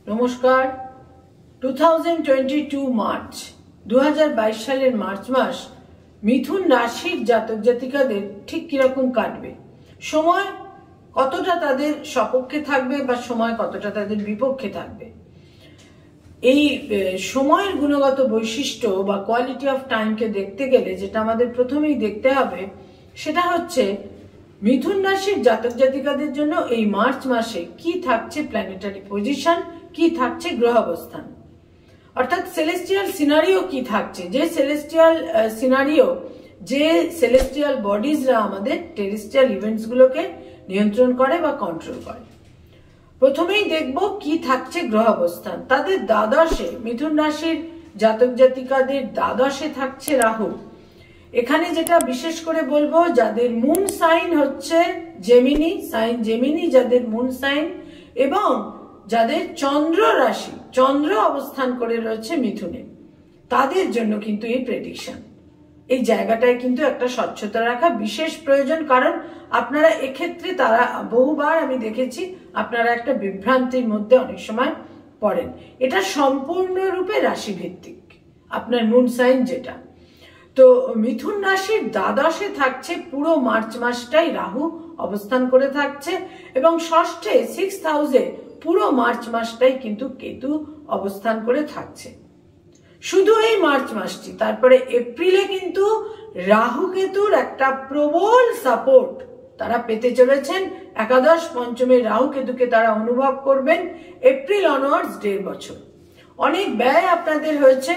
নমস্কার। 2022 মার্চ 2022 সালের মার্চ মাস মিথুন রাশির জাতক জাতিকাদের ঠিক কিরকম কাটবে, সময় কতটা তাদের সপক্ষে থাকবে বা সময় কতটা তাদের বিপক্ষে থাকবে, এই সময়ের গুণগত বৈশিষ্ট্য বা কোয়ালিটি অফ টাইমকে দেখতে গেলে যেটা আমাদের প্রথমেই দেখতে হবে সেটা হচ্ছে মিথুন রাশির জাতক জাতিকাদের জন্য এই মার্চ মাসে কি থাকছে প্ল্যানেটারি পজিশন, কি থাকছে গ্রহ অবস্থান, অর্থাৎ সেলেস্টিয়াল সিনারিও কি থাকছে, যে সেলেস্টিয়াল সিনারিও, যে সেলেস্টিয়াল বডিজরা আমাদের টেরেস্ট্রিয়াল ইভেন্টস গুলোকে নিয়ন্ত্রণ করে বা কন্ট্রোল করে। প্রথমেই দেখব কি থাকছে গ্রহ অবস্থান। তাদের দ্বাদশে, মিথুন রাশির জাতক জাতিকাদের দ্বাদশে থাকছে রাহু। এখানে যেটা বিশেষ করে বলবো, যাদের মুন সাইন হচ্ছে জেমিনি, সাইন জেমিনি যাদের মুন সাইন, এবং যাদের চন্দ্র রাশি, চন্দ্র অবস্থান করে রয়েছে মিথুনে, তাদের জন্য কিন্তু এই প্রেডিকশন, এই জায়গাটায় কিন্তু একটা স্বচ্ছতা রাখা বিশেষ প্রয়োজন। কারণ আপনারা এক্ষেত্রে, তারা বহুবার আমি দেখেছি, আপনারা একটা বিভ্রান্তির মধ্যে অনেক সময় পড়েন। এটা সম্পূর্ণরূপে রাশি ভিত্তিক, আপনার মুন সাইন যেটা। তো মিথুন রাশির দ্বাদশে থাকছে পুরো মার্চ মাসটাই রাহু অবস্থান করে থাকছে, এবং ষষ্ঠে 6th হাউসে পুরো মার্চ মাসটাই কিন্তু কেতু অবস্থান করে থাকছে। শুধু এই মার্চ মাসটি, তারপরে এপ্রিলে কিন্তু রাহু কেতুর একটা প্রবল সাপোর্ট তারা পেতে চলেছেন। একাদশ পঞ্চমে রাহু কেতুকে তারা অনুভব করবেন এপ্রিল অনওয়ার্ডস 1.5 বছর। অনেক ব্যয় আপনাদের হয়েছে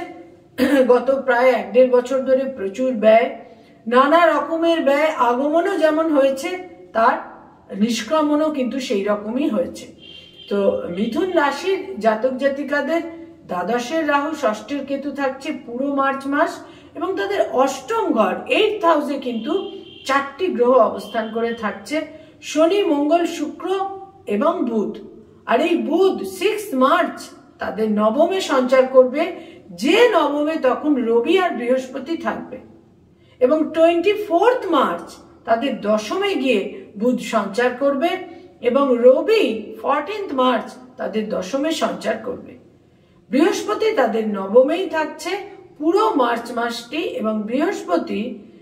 গত প্রায় 1.5 বছর ধরে, প্রচুর ব্যয়, নানা রকমের ব্যয়, আগমনও যেমন হয়েছে তার নিষ্ক্রমণও কিন্তু সেই রকমই হয়েছে। তো মিথুন রাশির জাতক জাতিকাদের দ্বাদশের রাহু, ষষ্ঠের কেতু থাকছে পুরো মার্চ মাস, এবং তাদের অষ্টম ঘর 8th হাউসে কিন্তু 4টি গ্রহ অবস্থান করে থাকছে, শনি, মঙ্গল, শুক্র এবং বুধ। আর এই বুধ 6 মার্চ তাদের নবমে সঞ্চার করবে, যে নবমে তখন রবি আর বৃহস্পতি থাকবে, এবং 24th মার্চ তাদের দশমে গিয়ে বুধ সঞ্চার করবে, এবং রবি 14th মার্চ তাদের দশমে সঞ্চার করবে। বৃহস্পতি তাদের নবমেই থাকছে পুরো মার্চ মাসটি, এবং বৃহস্পতি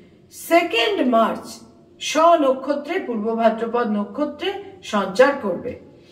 2nd মার্চ নক্ষত্রে, পূর্ব ভাদ্রপদ নক্ষত্রে সঞ্চার করবে।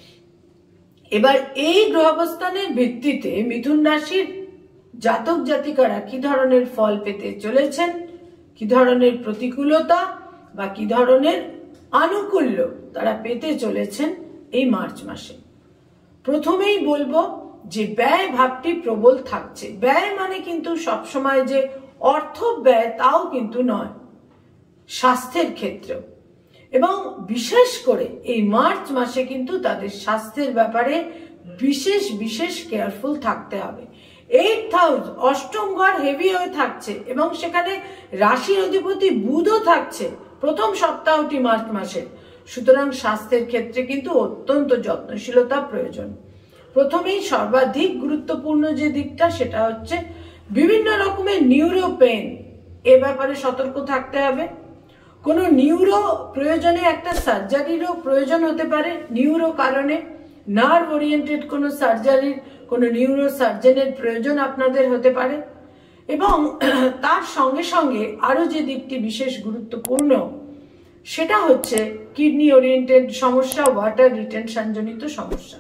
এবার এই গ্রহাবস্থানের ভিত্তিতে মিথুন রাশির জাতক জাতিকারা কি ধরনের ফল পেতে চলেছেন, কি ধরনের প্রতিকূলতা বা কি ধরনের আনুকূল্য তারা পেতে চলেছেন এই মার্চ মাসে। প্রথমেই বলবো যে ব্যয় ভাবটি প্রবল থাকছে। ব্যয় মানে কিন্তু সবসময় যে অর্থ ব্যয় তাও কিন্তু নয়, স্বাস্থ্যের ক্ষেত্রেও, এবং বিশেষ করে এই মার্চ মাসে কিন্তু তাদের স্বাস্থ্যের ব্যাপারে বিশেষ কেয়ারফুল থাকতে হবে। 8th হাউস, অষ্টম ঘর হেভি হয়ে থাকছে, এবং সেখানে রাশির অধিপতি বুধও থাকছে প্রথম সপ্তাহটি মার্চ মাসে। সুতরাং স্বাস্থ্যের ক্ষেত্রে কিন্তু অত্যন্ত যত্নশীলতা প্রয়োজন। প্রথমেই সর্বাধিক গুরুত্বপূর্ণ যে দিকটা সেটা হচ্ছে বিভিন্ন রকমের নিউরো পেন, এ ব্যাপারে সতর্ক থাকতে হবে। কোনো নিউরো প্রয়োজনে একটা সার্জারিরও প্রয়োজন হতে পারে, নিউরো কারণে নার্ভ ওরিয়েন্টেড কোনো সার্জারির, কোনো নিউরো সার্জনের প্রয়োজন আপনাদের হতে পারে। এবং তার সঙ্গে সঙ্গে আরো যে দিকটি বিশেষ গুরুত্বপূর্ণ সেটা হচ্ছে কিডনি ওরিয়েন্টেড সমস্যা, ওয়াটার রিটেনশন জনিত সমস্যা।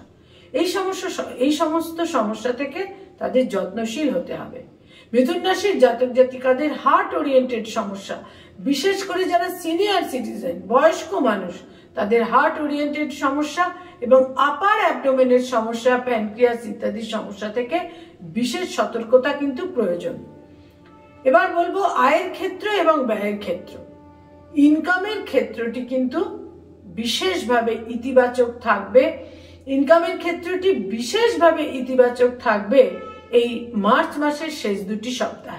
এই সমস্ত সমস্যা থেকে তাদের যত্নশীল হতে হবে। মিথুন রাশির জাতক জাতিকাদের হার্ট ওরিয়েন্টেড সমস্যা, বিশেষ করে যারা সিনিয়র সিটিজেন, বয়স্ক মানুষ, তাদের হার্ট ওরিয়েন্টেড সমস্যা এবং আপার অ্যাবডোমেনের সমস্যা, প্যানক্রিয়াস ইত্যাদি সমস্যা থেকে বিশেষ সতর্কতা কিন্তু প্রয়োজন। এবার বলবো আয়ের ক্ষেত্র এবং ব্যয়ের ক্ষেত্র। ইনকামের ক্ষেত্রটি কিন্তু বিশেষভাবে ইতিবাচক থাকবে। ইনকামের ক্ষেত্রটি বিশেষভাবে ইতিবাচক থাকবে এই মার্চ মাসের শেষ 2টি সপ্তাহ।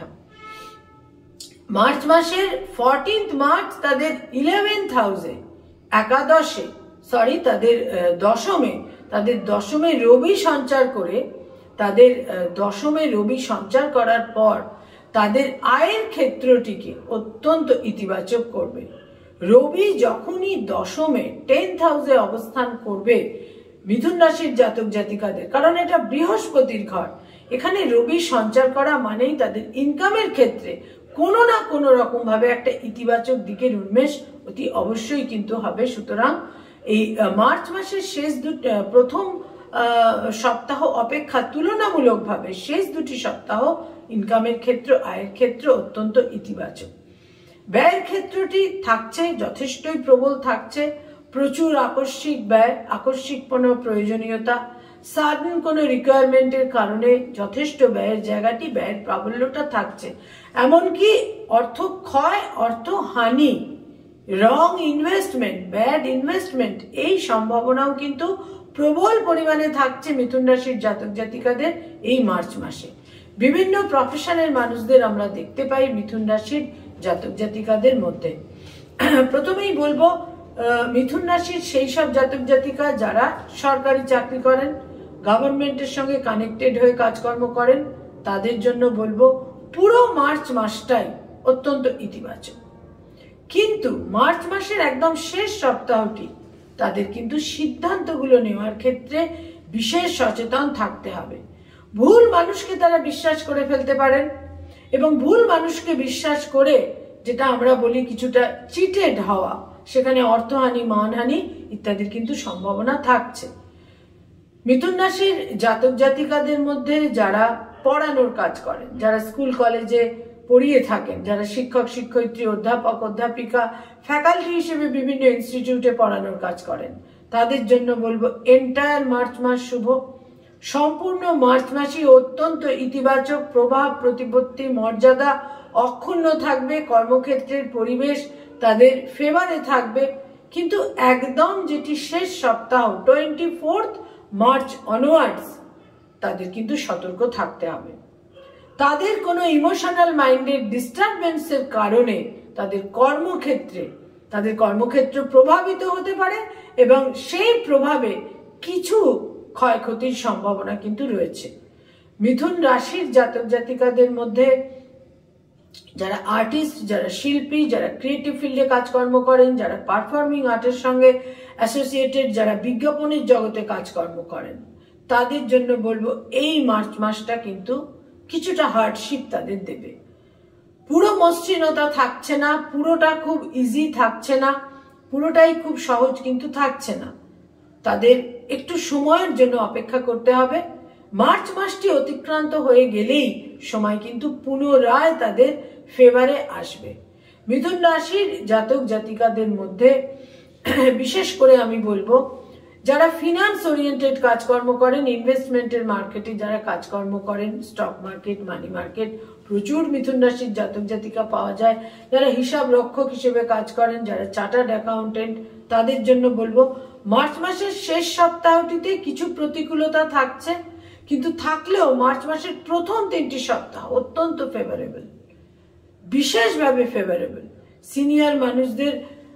মার্চ মাসের 14th মার্চ তাদের 11th হাউসে, তাদের দশমে রবি সঞ্চার করে, তাদের দশমে রবি সঞ্চার করার পর তাদের আয়ের ক্ষেত্রটিকে অত্যন্ত ইতিবাচক করবে। রবি যখনই দশমে 10th হাউসে অবস্থান করবে, মিথুন রাশির জাতক জাতিকাদের, কারণ এটা বৃহস্পতির ঘর। এখানে রবি সঞ্চার করা মানেই তাদের ইনকামের ক্ষেত্রে কোনো না কোনো রকম ভাবে একটা ইতিবাচক দিকের উন্মেষ অতি অবশ্যই কিন্তু হবে। সুতরাং এই মার্চ মাসের প্রথম সপ্তাহ অপেক্ষা তুলনামূলকভাবে শেষ দুটি সপ্তাহ ইনকামের ক্ষেত্র, আয়ের ক্ষেত্র অত্যন্ত ইতিবাচক। ব্যয়ের ক্ষেত্রটি থাকছে যথেষ্টই প্রবল থাকছে, প্রচুর আকস্মিক ব্যয়, আকস্মিক কোনো প্রয়োজনীয়তা, সাডেন কোনো রিকোয়ারমেন্টের কারণে যথেষ্ট ব্যয়ের জায়গাটি, ব্যয়ের প্রাবল্যটা থাকছে। এমনকি অর্থ ক্ষয়, অর্থ হানি, রং ইনভেস্টমেন্ট, ব্যাড ইনভেস্টমেন্ট, এই সম্ভাবনাও কিন্তু প্রবল পরিমাণে থাকছে মিথুন রাশির জাতক জাতিকাদের এই মার্চ মাসে। বিভিন্ন প্রফেশনের মানুষদের আমরা দেখতে পাই মিথুন রাশির জাতক জাতিকাদের মধ্যে। প্রথমেই বলবো মিথুন রাশির সেই সব জাতক জাতিকা যারা সরকারি চাকরি করেন, গভর্নমেন্টের সঙ্গে কানেক্টেড হয়ে কাজকর্ম করেন, তাদের জন্য বলবো পুরো মার্চ মাসটাই অত্যন্ত ইতিবাচক। কিন্তু মার্চ মাসের একদম শেষ সপ্তাহটি তাদের কিন্তু সিদ্ধান্তগুলো নেওয়ার ক্ষেত্রে বিশেষ সচেতন থাকতে হবে। ভুল মানুষকে তারা বিশ্বাস করে ফেলতে পারেন এবং ভুল মানুষকে বিশ্বাস করে, যেটা আমরা বলি কিছুটা চিটেড হওয়া, সেখানে অর্থহানি, মানহানি ইত্যাদির কিন্তু সম্ভাবনা থাকছে। মিথুন রাশির জাতক জাতিকাদের মধ্যে যারা পড়ানোর কাজ করেন, যারা স্কুল কলেজে পড়িয়ে থাকেন, যারা শিক্ষক শিক্ষয়িত্রী, অধ্যাপক অধ্যাপিকা, ফ্যাকাল্টি হিসেবে বিভিন্ন ইনস্টিটিউটে পড়ানোর কাজ করেন, তাদের জন্য বলবো এন্টায়ার মার্চ মাস শুভ। সম্পূর্ণ মার্চ মাসই অত্যন্ত ইতিবাচক, প্রভাব প্রতিপত্তি মর্যাদা অক্ষুণ্ণ থাকবে, কর্মক্ষেত্রের পরিবেশ তাদের ফেভারে থাকবে। কিন্তু একদম যেটি শেষ সপ্তাহ 24 মার্চ অনওয়ার্ডস তাদের কিন্তু সতর্ক থাকতে হবে। তাদের কোনো ইমোশনাল মাইন্ডের ডিস্টারবেন্সের কারণে তাদের কর্মক্ষেত্র প্রভাবিত হতে পারে এবং সেই প্রভাবে কিছু ক্ষয়ক্ষতির সম্ভাবনা কিন্তু রয়েছে। মিথুন রাশির জাতক জাতিকাদের মধ্যে যারা আর্টিস্ট, যারা শিল্পী, যারা ক্রিয়েটিভ ফিল্ডে কাজকর্ম করেন, যারা পারফর্মিং আর্টের সঙ্গে অ্যাসোসিয়েটেড, যারা বিজ্ঞাপনের জগতে কাজকর্ম করেন, তাদের জন্য বলবো এই মার্চ মাসটা কিন্তু কিছুটা হার্ডশিপ তাদের দেবে। পুরো মসৃণতা থাকছে না, পুরোটা খুব ইজি থাকছে না, পুরোটাই খুব সহজ কিন্তু থাকছে না। তাদের একটু সময়ের জন্য অপেক্ষা করতে হবে। মার্চ মাসটি অতিক্রান্ত হয়ে গেলেই সময় কিন্তু পুনরায় তাদের ফেভারে আসবে। মিথুন রাশির জাতক জাতিকাদের মধ্যে বিশেষ করে আমি বলবো যারা ফিনান্স ওরিয়েন্টেড কাজকর্ম করেন, ইনভেস্টমেন্টের মার্কেটে যারা কাজকর্ম করেন, স্টক মার্কেট, মানি মার্কেট, প্রচুর মিথুন রাশির জাতক জাতিকা পাওয়া যায়। যারা হিসাব রক্ষক হিসেবে কাজ করেন, যারা চার্টার্ড অ্যাকাউন্টেন্ট, তাদের জন্য বলবো মার্চ মাসের শেষ সপ্তাহটিতে কিছু প্রতিকূলতা থাকছে, কিন্তু থাকলেও মার্চ মাসের প্রথম 3টি সপ্তাহ অত্যন্ত ফেভারেবল, বিশেষভাবে ফেভারেবল। সিনিয়র মানুষদের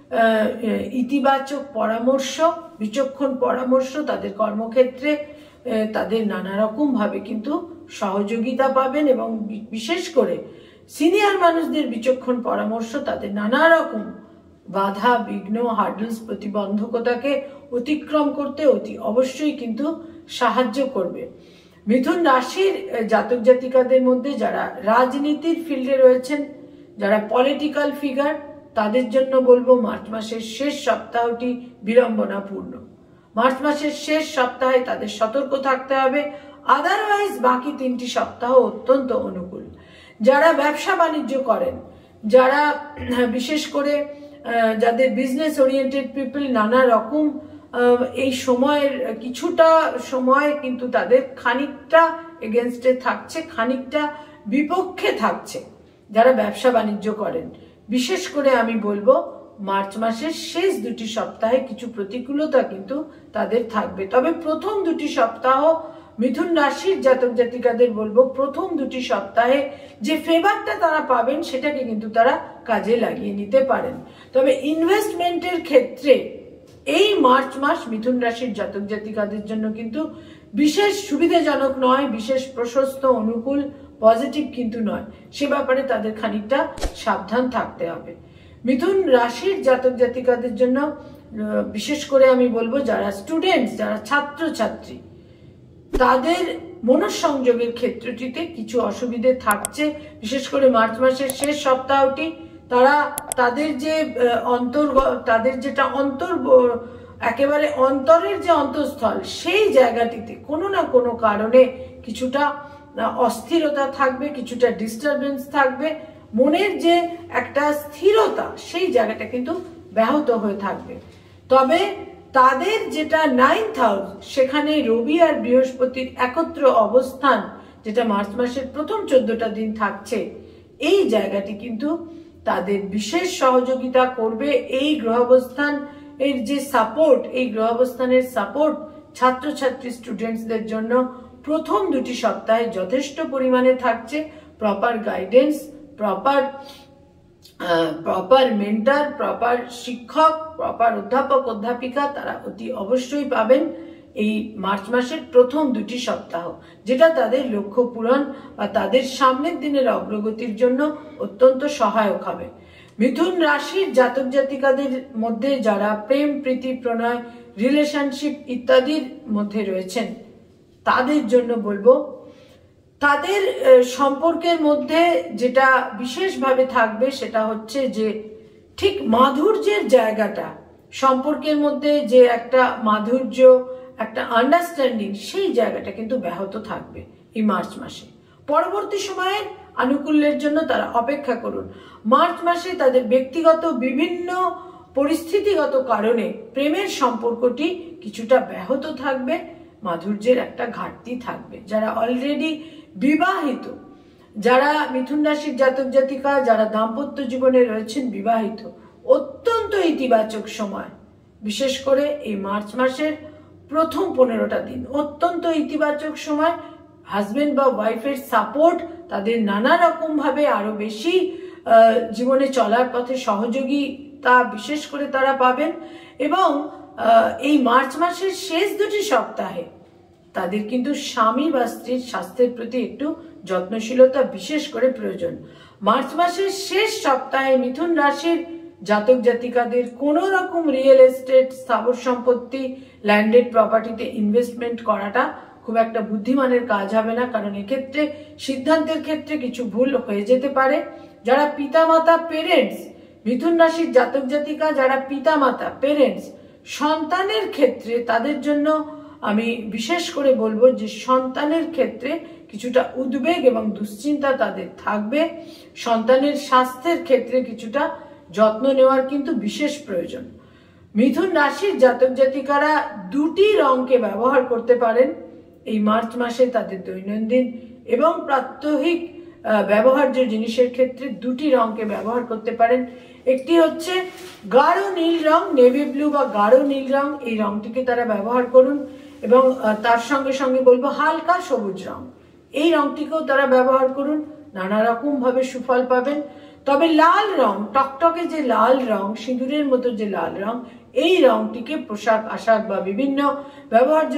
ইতিবাচক পরামর্শ, বিচক্ষণ পরামর্শ তাদের কর্মক্ষেত্রে তাদের নানা রকম ভাবে কিন্তু সহযোগিতা পাবেন এবং বিশেষ করে সিনিয়র মানুষদের বিচক্ষণ পরামর্শ তাদের নানা রকম বাধা বিঘ্ন, হার্ডলস, প্রতিবন্ধকতাকে অতিক্রম করতে অতি অবশ্যই কিন্তু সাহায্য করবে। মিথুন রাশির জাতক জাতিকাদের মধ্যে যারা রাজনীতির ফিল্ডে রয়েছেন, যারা পলিটিক্যাল ফিগার, তাদের জন্য বলবো মার্চ মাসের শেষ সপ্তাহটি বিড়ম্বনাপূর্ণ। মার্চ মাসের শেষ সপ্তাহে তাদের সতর্ক থাকতে হবে, আদারওয়াইজ বাকি 3টি সপ্তাহ অত্যন্ত অনুকূল। যারা ব্যবসা বাণিজ্য করেন, যারা বিশেষ করে যাদের বিজনেস ওরিয়েন্টেড পিপল, নানা রকম এই সময়ের কিছুটা সময় কিন্তু তাদের খানিকটা এগেনস্টে থাকছে, খানিকটা বিপক্ষে থাকছে। যারা ব্যবসা বাণিজ্য করেন বিশেষ করে আমি বলবো মার্চ মাসের শেষ 2টি সপ্তাহে কিছু প্রতিকূলতা কিন্তু তাদের থাকবে। তবে প্রথম 2টি সপ্তাহ মিথুন রাশির জাতক জাতিকাদের বলবো প্রথম 2টি সপ্তাহে যে ফেভারটা তারা পাবেন সেটাকে কিন্তু তারা কাজে লাগিয়ে নিতে পারেন। তবে ইনভেস্টমেন্টের ক্ষেত্রে এই মার্চ মাস মিথুন রাশির জাতক জাতিকাদের জন্য কিন্তু বিশেষ সুবিধাজনক নয়, বিশেষ প্রশস্ত, অনুকূল, পজিটিভ কিন্তু নয়। সে ব্যাপারে তাদের খানিকটা সাবধান থাকতে হবে। মিথুন রাশির জাতক জাতিকাদের জন্য বিশেষ করে আমি বলবো যারা স্টুডেন্টস, যারা ছাত্রছাত্রী, তাদের মনঃসংযোগের ক্ষেত্রটিতে কিছু অসুবিধে থাকছে। বিশেষ করে মার্চ মাসের শেষ সপ্তাহটি তারা তাদের যে তাদের যেটা একেবারে অন্তরের যে অন্তঃস্থল, সেই জায়গাটিতে কোনো না কোনো কারণে কিছুটা অস্থিরতা থাকবে, কিছুটা ডিস্টারবেন্স থাকবে। মনের যে একটা স্থিরতা, সেই জায়গাটা কিন্তু ব্যাহত হয়ে থাকবে। তবে তাদের যেটা 9th হাউস, সেখানে রবি আর বৃহস্পতির একত্র অবস্থান, যেটা মার্চ মাসের প্রথম 14টা দিন থাকছে, এই জায়গাটি কিন্তু তাদের বিশেষ সহযোগিতা করবে। এই গ্রহাবস্থান এর যে সাপোর্ট, এই গ্রহাবস্থানের সাপোর্ট ছাত্রছাত্রী স্টুডেন্টসদের জন্য প্রথম 2টি সপ্তাহে যথেষ্ট পরিমাণে থাকছে। Proper guidance, proper mentor, proper শিক্ষক, প্রপার অধ্যাপক অধ্যাপিকা তারা অতি অবশ্যই পাবেন এই মার্চ মাসের প্রথম 2টি সপ্তাহ, যেটা তাদের লক্ষ্য পূরণ বা তাদের সামনের দিনের অগ্রগতির জন্য অত্যন্ত সহায়ক হবে। মিথুন রাশির জাতক জাতিকাদের মধ্যে যারা প্রেম, প্রীতি, প্রণয়, রিলেশনশিপ ইত্যাদির মধ্যে রয়েছেন, তাদের জন্য বলবো তাদের সম্পর্কের মধ্যে যেটা বিশেষভাবে থাকবে সেটা হচ্ছে যে ঠিক মাধুর্যের জায়গাটা, সম্পর্কের মধ্যে যে একটা মাধুর্য, একটা আন্ডারস্ট্যান্ডিং, সেই জায়গাটা কিন্তু ব্যাহত থাকবে এই মার্চ মাসে। পরবর্তী সময়ের আনুকূল্যের জন্য তারা অপেক্ষা করুন। মার্চ মাসে তাদের ব্যক্তিগত বিভিন্ন পরিস্থিতিগত কারণে প্রেমের সম্পর্কটি কিছুটা ব্যাহত থাকবে, মাধুর্যের একটা ঘাটতি থাকবে। যারা অলরেডি বিবাহিত, যারা মিথুন রাশির জাতক জাতিকা, যারা দাম্পত্য জীবনে রয়েছেন বিবাহিত, অত্যন্ত ইতিবাচক সময়। বিশেষ করে এই মার্চ মাসের প্রথম 15টা দিন অত্যন্ত ইতিবাচক সময়। হাজবেন্ড বা ওয়াইফের সাপোর্ট তাদের নানা রকম ভাবে আরো বেশি জীবনে চলার পথে সহযোগিতা বিশেষ করে তারা পাবেন। এবং এই মার্চ মাসের শেষ 2টি সপ্তাহে তাদের কিন্তু স্বামী বা স্ত্রীর স্বাস্থ্যের প্রতি একটু যত্নশীলতা বিশেষ করে প্রয়োজন। মার্চ মাসের শেষ সপ্তাহে মিথুন রাশির জাতক জাতিকাদের কোনো রকম রিয়েল এস্টেট, স্থাবর সম্পত্তি, ল্যান্ডেড প্রপার্টিতে ইনভেস্টমেন্ট করাটা খুব একটা বুদ্ধিমানের কাজ হবে না, কারণ এক্ষেত্রে সিদ্ধান্তের ক্ষেত্রে কিছু ভুল হয়ে যেতে পারে। যারা পিতামাতা, পেরেন্টস, মিথুন রাশির জাতক জাতিকা যারা পিতামাতা, পেরেন্টস, সন্তানের ক্ষেত্রে তাদের জন্য আমি বিশেষ করে বলবো যে সন্তানের ক্ষেত্রে কিছুটা উদ্বেগ এবং দুশ্চিন্তা তাদের থাকবে। সন্তানের স্বাস্থ্যের ক্ষেত্রে কিছুটা যত্ন নেওয়ার কিন্তু বিশেষ প্রয়োজন। মিথুন রাশির জাতক জাতিকারা 2টি রঙকে ব্যবহার করতে পারেন এই মার্চ মাসে তাদের দৈনন্দিন এবং প্রাত্যহিক ব্যবহার্য জিনিসের ক্ষেত্রে 2টি রঙকে ব্যবহার করতে পারেন। একটি হচ্ছে গাঢ় নীল রং, নেভি ব্লু বা গাঢ় নীল রং, এই রংটিকে তারা ব্যবহার করুন। এবং তার সঙ্গে সঙ্গে বলবো হালকা সবুজ রং, এই রংটিকেও তারা ব্যবহার করুন, নানা রকম ভাবে সুফল পাবেন। তবে লাল রং, টকটকে যে লাল রং, সিঁদুরের মতো যে লাল রং, এই রংটিকে পোশাক আশাক বা বিভিন্ন ব্যবহার্য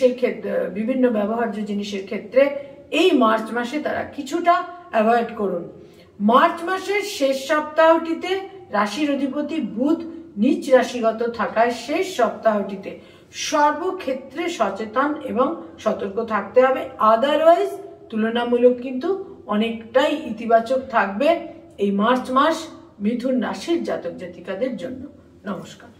জিনিসের ক্ষেত্রে এই মার্চ মাসে তারা কিছুটা অ্যাভয়েড করুন। মার্চ মাসের শেষ সপ্তাহটিতে রাশির অধিপতি বুধ নিচ রাশিগত থাকায় শেষ সপ্তাহটিতে সর্বক্ষেত্রে সচেতন এবং সতর্ক থাকতে হবে। আদারওয়াইজ তুলনামূলক কিন্তু অনেকটাই ইতিবাচক থাকবে এই মার্চ মাস মিথুন রাশির জাতক জাতিকাদের জন্য। নমস্কার।